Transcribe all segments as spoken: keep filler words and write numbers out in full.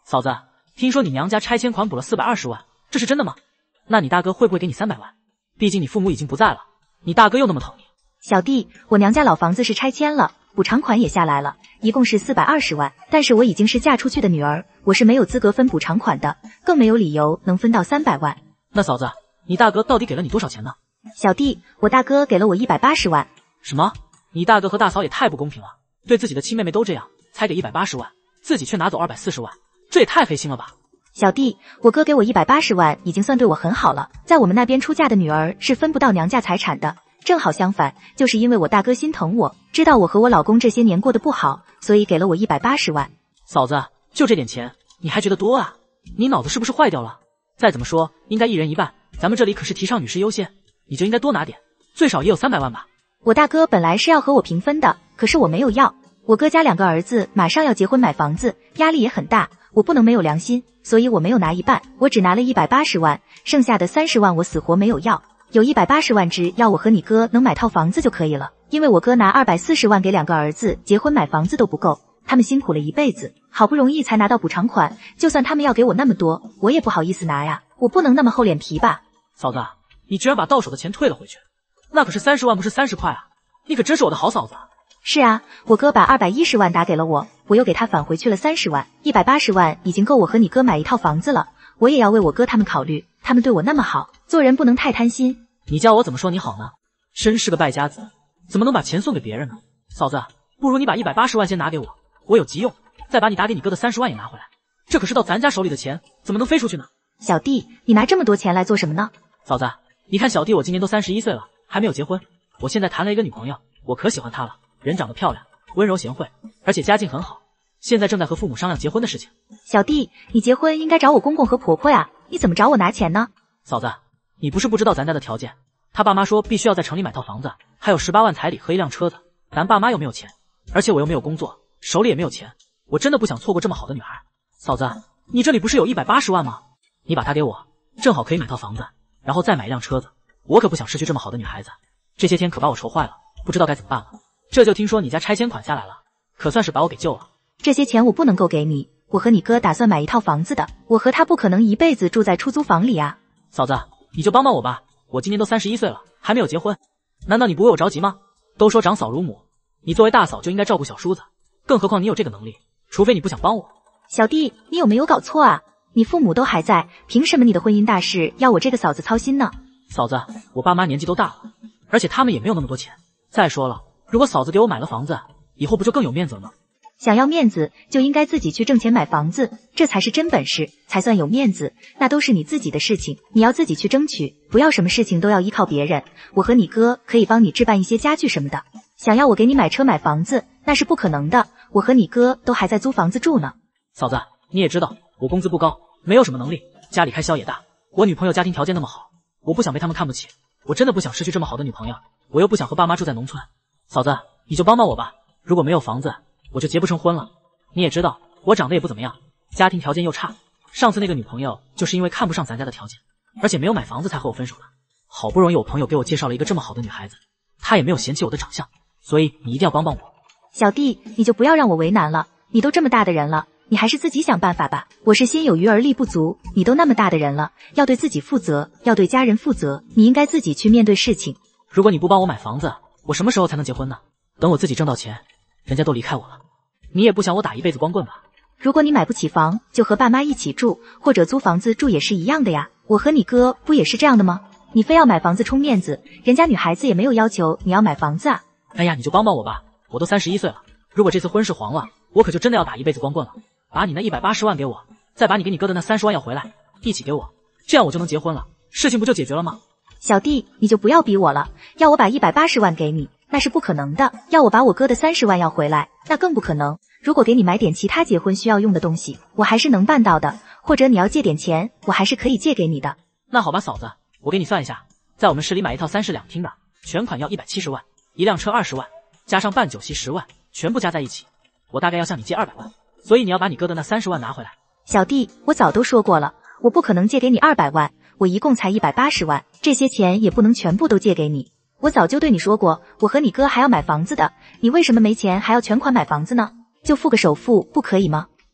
嫂子，听说你娘家拆迁款补了四百二十万，这是真的吗？那你大哥会不会给你三百万？毕竟你父母已经不在了，你大哥又那么疼你。 小弟，我娘家老房子是拆迁了，补偿款也下来了，一共是四百二十万。但是我已经是嫁出去的女儿，我是没有资格分补偿款的，更没有理由能分到三百万。 那嫂子，你大哥到底给了你多少钱呢？ 小弟，我大哥给了我一百八十万。 什么？你大哥和大嫂也太不公平了，对自己的亲妹妹都这样，才给一百八十万，自己却拿走二百四十万，这也太黑心了吧！ 小弟，我哥给我一百八十万已经算对我很好了，在我们那边出嫁的女儿是分不到娘家财产的。正好相反，就是因为我大哥心疼我，知道我和我老公这些年过得不好，所以给了我一百八十万。 嫂子，就这点钱，你还觉得多啊？你脑子是不是坏掉了？再怎么说，应该一人一半，咱们这里可是提倡女士优先，你就应该多拿点，最少也有三百万吧。 我大哥本来是要和我平分的，可是我没有要。我哥家两个儿子马上要结婚买房子，压力也很大，我不能没有良心，所以我没有拿一半，我只拿了一百八十万，剩下的三十万我死活没有要。有一百八十万只要我和你哥能买套房子就可以了，因为我哥拿二百四十万给两个儿子结婚买房子都不够，他们辛苦了一辈子，好不容易才拿到补偿款，就算他们要给我那么多，我也不好意思拿呀，我不能那么厚脸皮吧。 嫂子，你居然把到手的钱退了回去，那可是三十万不是三十块啊，你可真是我的好嫂子。 是啊，我哥把二百一十万打给了我，我又给他返回去了三十万，一百八十万已经够我和你哥买一套房子了，我也要为我哥他们考虑，他们对我那么好，做人不能太贪心。 你叫我怎么说你好呢？真是个败家子，怎么能把钱送给别人呢？嫂子，不如你把一百八十万先拿给我，我有急用，再把你打给你哥的三十万也拿回来，这可是到咱家手里的钱，怎么能飞出去呢？ 小弟，你拿这么多钱来做什么呢？ 嫂子，你看小弟我今年都三十一岁了，还没有结婚，我现在谈了一个女朋友，我可喜欢她了，人长得漂亮，温柔贤惠，而且家境很好，现在正在和父母商量结婚的事情。 小弟，你结婚应该找我公公和婆婆呀，你怎么找我拿钱呢？ 嫂子，你不是不知道咱家的条件，他爸妈说必须要在城里买套房子，还有十八万彩礼和一辆车子，咱爸妈又没有钱，而且我又没有工作，手里也没有钱，我真的不想错过这么好的女孩。嫂子，你这里不是有一百八十万吗？你把它给我，正好可以买套房子，然后再买一辆车子，我可不想失去这么好的女孩子，这些天可把我愁坏了，不知道该怎么办了。这就听说你家拆迁款下来了，可算是把我给救了。 这些钱我不能够给你，我和你哥打算买一套房子的，我和他不可能一辈子住在出租房里啊。 嫂子，你就帮帮我吧，我今年都三十一岁了，还没有结婚，难道你不为我着急吗？都说长嫂如母，你作为大嫂就应该照顾小叔子，更何况你有这个能力，除非你不想帮我。 小弟，你有没有搞错啊？你父母都还在，凭什么你的婚姻大事要我这个嫂子操心呢？ 嫂子，我爸妈年纪都大了，而且他们也没有那么多钱。再说了，如果嫂子给我买了房子，以后不就更有面子了吗？ 想要面子就应该自己去挣钱买房子，这才是真本事，才算有面子，那都是你自己的事情，你要自己去争取，不要什么事情都要依靠别人。我和你哥可以帮你置办一些家具什么的，想要我给你买车买房子，那是不可能的，我和你哥都还在租房子住呢。 嫂子，你也知道我工资不高，没有什么能力，家里开销也大，我女朋友家庭条件那么好，我不想被他们看不起，我真的不想失去这么好的女朋友，我又不想和爸妈住在农村。嫂子，你就帮帮我吧，如果没有房子，我就结不成婚了。你也知道我长得也不怎么样，家庭条件又差，上次那个女朋友就是因为看不上咱家的条件，而且没有买房子才和我分手的。好不容易我朋友给我介绍了一个这么好的女孩子，她也没有嫌弃我的长相，所以你一定要帮帮我。 小弟，你就不要让我为难了，你都这么大的人了，你还是自己想办法吧。我是心有余而力不足，你都那么大的人了，要对自己负责，要对家人负责，你应该自己去面对事情。 如果你不帮我买房子，我什么时候才能结婚呢？等我自己挣到钱，人家都离开我了，你也不想我打一辈子光棍吧？ 如果你买不起房，就和爸妈一起住，或者租房子住也是一样的呀。我和你哥不也是这样的吗？你非要买房子充面子，人家女孩子也没有要求你要买房子啊。 哎呀，你就帮帮我吧，我都三十一岁了，如果这次婚事黄了，我可就真的要打一辈子光棍了。把你那一百八十万给我，再把你给你哥的那三十万要回来，一起给我，这样我就能结婚了，事情不就解决了吗？ 小弟，你就不要逼我了，要我把一百八十万给你，那是不可能的，要我把我哥的三十万要回来，那更不可能。如果给你买点其他结婚需要用的东西，我还是能办到的，或者你要借点钱，我还是可以借给你的。 那好吧，嫂子，我给你算一下，在我们市里买一套三室两厅的，全款要一百七十万，一辆车二十万，加上办酒席十万，全部加在一起，我大概要向你借二百万，所以你要把你哥的那三十万拿回来。 小弟，我早都说过了，我不可能借给你二百万，我一共才一百八十万，这些钱也不能全部都借给你。我早就对你说过，我和你哥还要买房子的，你为什么没钱还要全款买房子呢？就付个首付不可以吗？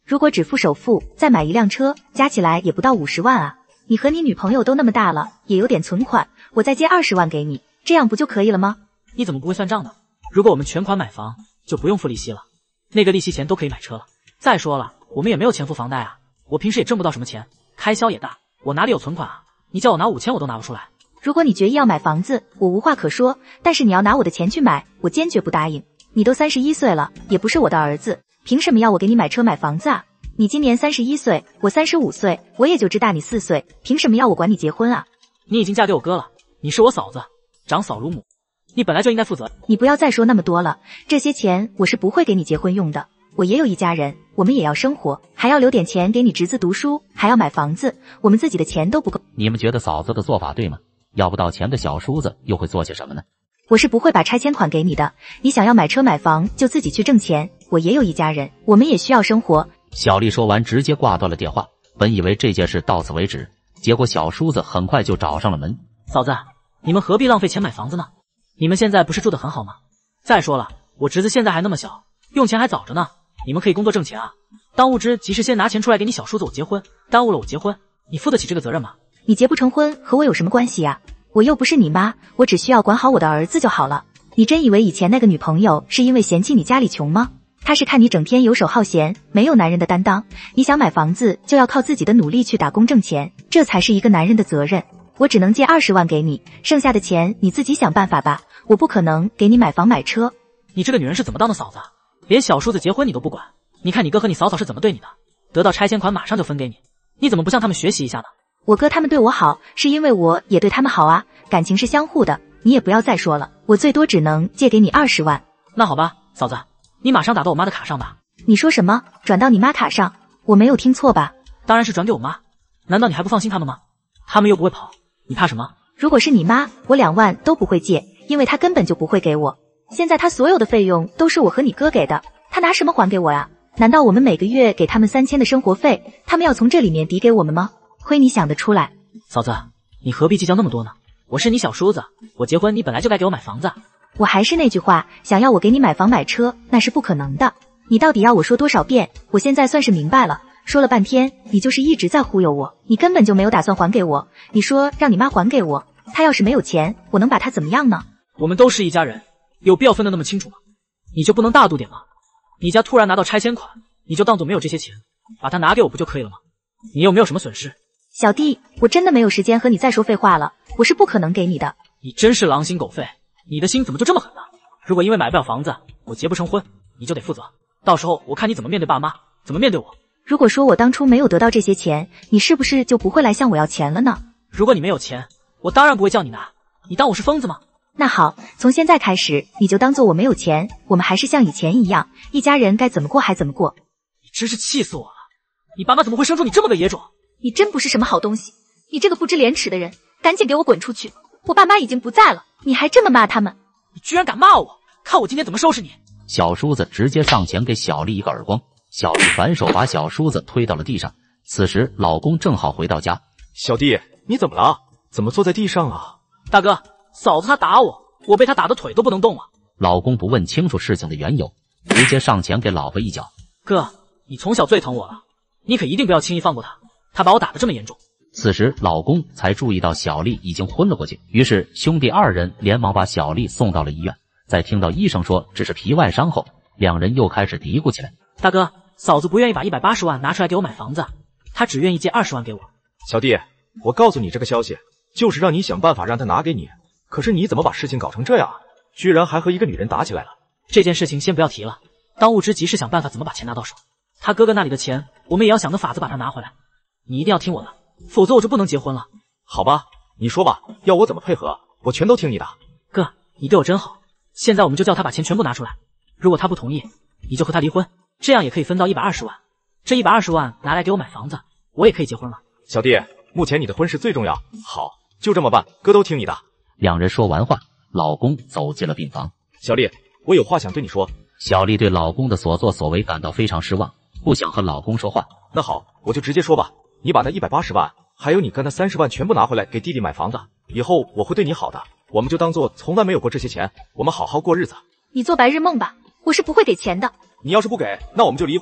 如果只付首付，再买一辆车，加起来也不到五十万啊。你和你女朋友都那么大了，也有点存款，我再借二十万给你，这样不就可以了吗？ 你怎么不会算账呢？如果我们全款买房，就不用付利息了，那个利息钱都可以买车了。再说了，我们也没有钱付房贷啊，我平时也挣不到什么钱，开销也大，我哪里有存款啊？你叫我拿五千我都拿不出来。 如果你决意要买房子，我无话可说，但是你要拿我的钱去买，我坚决不答应。你都三十一岁了，也不是我的儿子，凭什么要我给你买车买房子啊？你今年三十一岁，我三十五岁，我也就只大你四岁，凭什么要我管你结婚啊？ 你已经嫁给我哥了，你是我嫂子，长嫂如母，你本来就应该负责。 你不要再说那么多了，这些钱我是不会给你结婚用的。我也有一家人，我们也要生活，还要留点钱给你侄子读书，还要买房子，我们自己的钱都不够。 你们觉得嫂子的做法对吗？要不到钱的小叔子又会做些什么呢？ 我是不会把拆迁款给你的，你想要买车买房就自己去挣钱，我也有一家人，我们也需要生活。 小丽说完直接挂断了电话，本以为这件事到此为止，结果小叔子很快就找上了门。 嫂子，你们何必浪费钱买房子呢？你们现在不是住得很好吗？再说了，我侄子现在还那么小，用钱还早着呢，你们可以工作挣钱啊。当务之急是先拿钱出来给你小叔子我结婚，耽误了我结婚，你负得起这个责任吗？ 你结不成婚和我有什么关系呀？我又不是你妈，我只需要管好我的儿子就好了。你真以为以前那个女朋友是因为嫌弃你家里穷吗？她是看你整天游手好闲，没有男人的担当，你想买房子就要靠自己的努力去打工挣钱，这才是一个男人的责任。我只能借二十万给你，剩下的钱你自己想办法吧，我不可能给你买房买车。 你这个女人是怎么当的嫂子？连小叔子结婚你都不管，你看你哥和你嫂嫂是怎么对你的，得到拆迁款马上就分给你，你怎么不向他们学习一下呢？ 我哥他们对我好，是因为我也对他们好啊，感情是相互的，你也不要再说了，我最多只能借给你二十万。 那好吧，嫂子，你马上打到我妈的卡上吧。 你说什么？转到你妈卡上？我没有听错吧？ 当然是转给我妈，难道你还不放心他们吗？他们又不会跑，你怕什么？ 如果是你妈，我两万都不会借，因为她根本就不会给我。现在她所有的费用都是我和你哥给的，她拿什么还给我呀？难道我们每个月给他们三千的生活费，他们要从这里面抵给我们吗？亏你想得出来。 嫂子，你何必计较那么多呢？我是你小叔子，我结婚你本来就该给我买房子。 我还是那句话，想要我给你买房买车，那是不可能的。你到底要我说多少遍？我现在算是明白了，说了半天，你就是一直在忽悠我，你根本就没有打算还给我。你说让你妈还给我，她要是没有钱，我能把她怎么样呢？ 我们都是一家人，有必要分得那么清楚吗？你就不能大度点吗？你家突然拿到拆迁款，你就当做没有这些钱，把它拿给我不就可以了吗？你有没有什么损失？ 小弟，我真的没有时间和你再说废话了，我是不可能给你的。 你真是狼心狗肺，你的心怎么就这么狠呢？如果因为买不了房子，我结不成婚，你就得负责，到时候我看你怎么面对爸妈，怎么面对我。 如果说我当初没有得到这些钱，你是不是就不会来向我要钱了呢？ 如果你没有钱，我当然不会叫你拿，你当我是疯子吗？ 那好，从现在开始，你就当做我没有钱，我们还是像以前一样，一家人该怎么过还怎么过。 你真是气死我了，你爸妈怎么会生出你这么个野种？ 你真不是什么好东西，你这个不知廉耻的人，赶紧给我滚出去！我爸妈已经不在了，你还这么骂他们？ 你居然敢骂我，看我今天怎么收拾你！ 小叔子直接上前给小丽一个耳光，小丽反手把小叔子推到了地上。此时老公正好回到家。 小弟，你怎么了？怎么坐在地上啊？ 大哥，嫂子她打我，我被她打的腿都不能动了。 老公不问清楚事情的缘由，直接上前给老婆一脚。 哥，你从小最疼我了，你可一定不要轻易放过她，她把我打得这么严重。 此时老公才注意到小丽已经昏了过去，于是兄弟二人连忙把小丽送到了医院。在听到医生说只是皮外伤后，两人又开始嘀咕起来。 大哥，嫂子不愿意把一百八十万拿出来给我买房子，她只愿意借二十万给我。 小弟，我告诉你这个消息，就是让你想办法让她拿给你。可是你怎么把事情搞成这样，居然还和一个女人打起来了？ 这件事情先不要提了，当务之急是想办法怎么把钱拿到手。他哥哥那里的钱，我们也要想个法子把它拿回来。你一定要听我的，否则我就不能结婚了。 好吧，你说吧，要我怎么配合，我全都听你的。 哥，你对我真好，现在我们就叫他把钱全部拿出来。如果他不同意，你就和他离婚，这样也可以分到一百二十万。这一百二十万拿来给我买房子，我也可以结婚了。 小弟，目前你的婚事最重要。好，就这么办，哥都听你的。 两人说完话，老公走进了病房。 小丽，我有话想对你说。 小丽对老公的所作所为感到非常失望，不想和老公说话。 那好，我就直接说吧，你把那一百八十万还有你跟那三十万全部拿回来给弟弟买房子，以后我会对你好的，我们就当做从来没有过这些钱，我们好好过日子。 你做白日梦吧，我是不会给钱的。 你要是不给，那我们就离婚，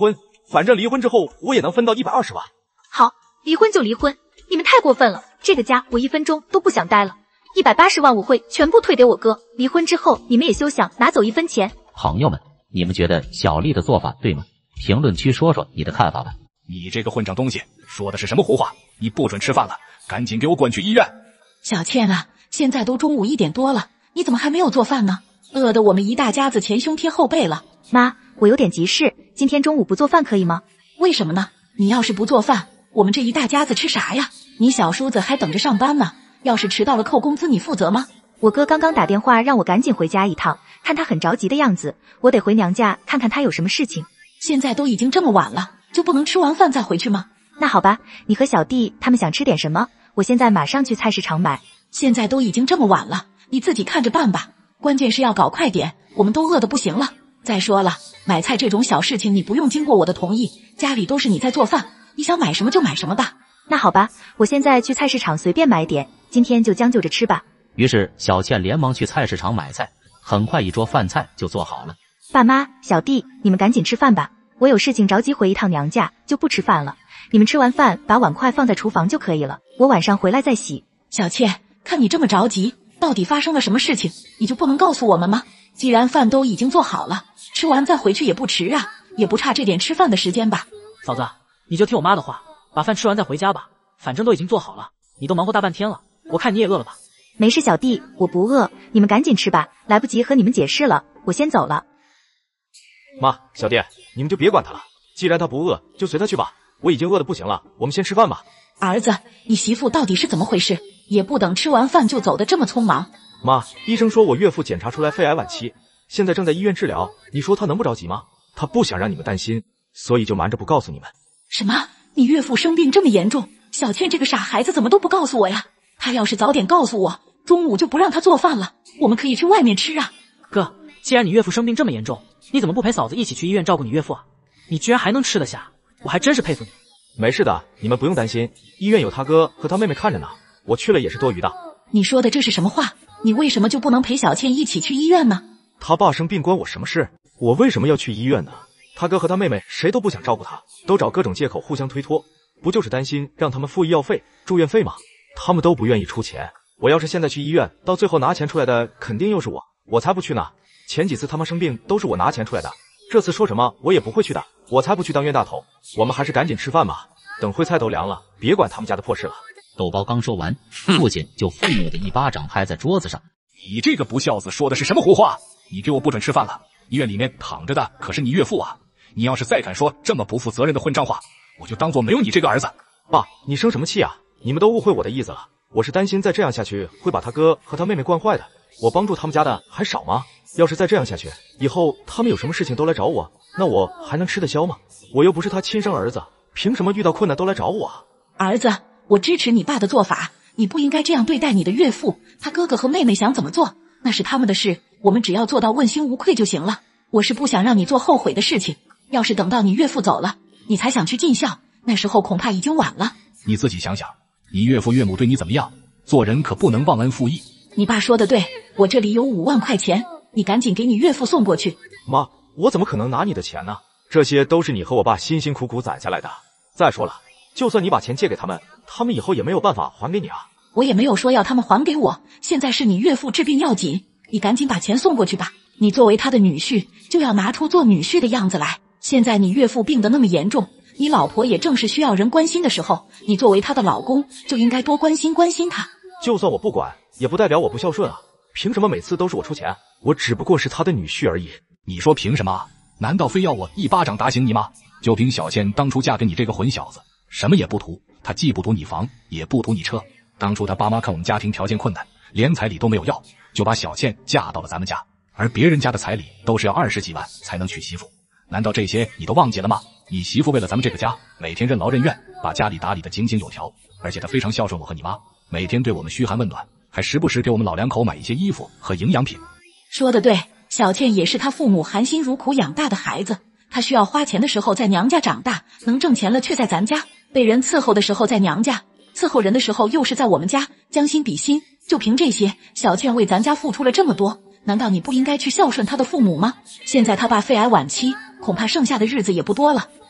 反正离婚之后我也能分到一百二十万。 好，离婚就离婚，你们太过分了，这个家我一分钟都不想待了。一百八十万我会全部退给我哥，离婚之后你们也休想拿走一分钱。 朋友们，你们觉得小丽的做法对吗？评论区说说你的看法吧。 你这个混账东西，说的是什么胡话？你不准吃饭了，赶紧给我滚去医院！ 小倩啊，现在都中午一点多了，你怎么还没有做饭呢？饿得我们一大家子前胸贴后背了。 妈，我有点急事，今天中午不做饭可以吗？ 为什么呢？你要是不做饭，我们这一大家子吃啥呀？你小叔子还等着上班呢，要是迟到了扣工资你负责吗？ 我哥刚刚打电话让我赶紧回家一趟，看他很着急的样子，我得回娘家看看他有什么事情。 现在都已经这么晚了，就不能吃完饭再回去吗？ 那好吧，你和小弟他们想吃点什么？我现在马上去菜市场买。 现在都已经这么晚了，你自己看着办吧，关键是要搞快点，我们都饿得不行了。再说了，买菜这种小事情你不用经过我的同意，家里都是你在做饭，你想买什么就买什么吧。 那好吧，我现在去菜市场随便买点，今天就将就着吃吧。 于是小倩连忙去菜市场买菜，很快一桌饭菜就做好了。 爸妈，小弟，你们赶紧吃饭吧，我有事情着急回一趟娘家，就不吃饭了。你们吃完饭把碗筷放在厨房就可以了，我晚上回来再洗。 小倩，看你这么着急，到底发生了什么事情？你就不能告诉我们吗？既然饭都已经做好了，吃完再回去也不迟啊，也不差这点吃饭的时间吧。 嫂子，你就听我妈的话，把饭吃完再回家吧，反正都已经做好了，你都忙活大半天了，我看你也饿了吧。 没事小弟，我不饿，你们赶紧吃吧，来不及和你们解释了，我先走了。 妈，小弟，你们就别管他了，既然他不饿，就随他去吧，我已经饿得不行了，我们先吃饭吧。 儿子，你媳妇到底是怎么回事？也不等吃完饭就走得这么匆忙。 妈，医生说我岳父检查出来肺癌晚期，现在正在医院治疗，你说他能不着急吗？他不想让你们担心，所以就瞒着不告诉你们。 什么？你岳父生病这么严重？小倩这个傻孩子怎么都不告诉我呀？他要是早点告诉我，中午就不让他做饭了，我们可以去外面吃啊。 哥，既然你岳父生病这么严重，你怎么不陪嫂子一起去医院照顾你岳父啊？你居然还能吃得下，我还真是佩服你。 没事的，你们不用担心，医院有他哥和他妹妹看着呢，我去了也是多余的。 你说的这是什么话？你为什么就不能陪小倩一起去医院呢？ 他爸生病关我什么事？我为什么要去医院呢？他哥和他妹妹谁都不想照顾他，都找各种借口互相推脱，不就是担心让他们付医药费、住院费吗？他们都不愿意出钱，我要是现在去医院，到最后拿钱出来的肯定又是我，我才不去呢。前几次他妈生病都是我拿钱出来的，这次说什么我也不会去的，我才不去当冤大头。我们还是赶紧吃饭吧，等烩菜都凉了，别管他们家的破事了。 豆包刚说完，父亲就愤怒的一巴掌拍在桌子上。 你这个不孝子说的是什么胡话？你给我不准吃饭了，医院里面躺着的可是你岳父啊！你要是再敢说这么不负责任的混账话，我就当做没有你这个儿子。 爸，你生什么气啊？你们都误会我的意思了，我是担心再这样下去会把他哥和他妹妹惯坏的，我帮助他们家的还少吗？要是再这样下去，以后他们有什么事情都来找我，那我还能吃得消吗？我又不是他亲生儿子，凭什么遇到困难都来找我啊？ 儿子，我支持你爸的做法，你不应该这样对待你的岳父，他哥哥和妹妹想怎么做那是他们的事，我们只要做到问心无愧就行了。我是不想让你做后悔的事情，要是等到你岳父走了，你才想去尽孝，那时候恐怕已经晚了。 你自己想想，你岳父岳母对你怎么样？做人可不能忘恩负义。 你爸说的对，我这里有五万块钱，你赶紧给你岳父送过去。 妈，我怎么可能拿你的钱呢？这些都是你和我爸辛辛苦苦攒下来的。再说了，就算你把钱借给他们，他们以后也没有办法还给你啊。 我也没有说要他们还给我，现在是你岳父治病要紧，你赶紧把钱送过去吧。你作为他的女婿，就要拿出做女婿的样子来。现在你岳父病得那么严重，你老婆也正是需要人关心的时候，你作为他的老公，就应该多关心关心他。 就算我不管，也不代表我不孝顺啊。凭什么每次都是我出钱？我只不过是他的女婿而已。 你说凭什么？难道非要我一巴掌打醒你吗？就凭小倩当初嫁给你这个混小子，什么也不图，她既不图你房，也不图你车。当初她爸妈看我们家庭条件困难，连彩礼都没有要，就把小倩嫁到了咱们家，而别人家的彩礼都是要二十几万才能娶媳妇。难道这些你都忘记了吗？你媳妇为了咱们这个家，每天任劳任怨，把家里打理得井井有条，而且她非常孝顺我和你妈，每天对我们嘘寒问暖，还时不时给我们老两口买一些衣服和营养品。 说得对，小倩也是她父母含辛茹苦养大的孩子，她需要花钱的时候在娘家长大，能挣钱了却在咱家，被人伺候的时候在娘家，伺候人的时候又是在我们家，将心比心，就凭这些，小倩为咱家付出了这么多，难道你不应该去孝顺她的父母吗？现在她爸肺癌晚期，恐怕剩下的日子也不多了，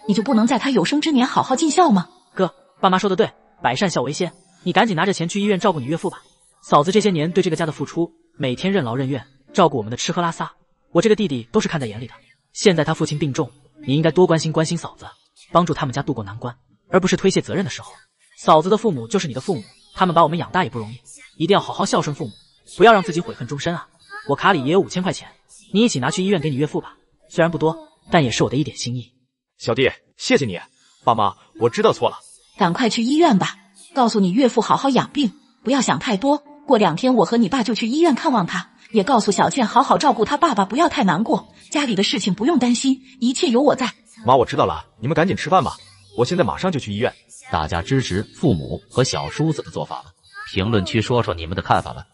你就不能在他有生之年好好尽孝吗？ 哥，爸妈说的对，百善孝为先，你赶紧拿着钱去医院照顾你岳父吧。嫂子这些年对这个家的付出，每天任劳任怨，照顾我们的吃喝拉撒，我这个弟弟都是看在眼里的。现在他父亲病重，你应该多关心关心嫂子，帮助他们家渡过难关，而不是推卸责任的时候。嫂子的父母就是你的父母，他们把我们养大也不容易，一定要好好孝顺父母，不要让自己悔恨终身啊！我卡里也有五千块钱，你一起拿去医院给你岳父吧，虽然不多，但也是我的一点心意。 小弟，谢谢你。爸妈，我知道错了。 赶快去医院吧，告诉你岳父好好养病，不要想太多。过两天我和你爸就去医院看望他，也告诉小倩好好照顾他爸爸，不要太难过。家里的事情不用担心，一切有我在。 妈，我知道了，你们赶紧吃饭吧，我现在马上就去医院。 大家支持父母和小叔子的做法吗？评论区说说你们的看法吧。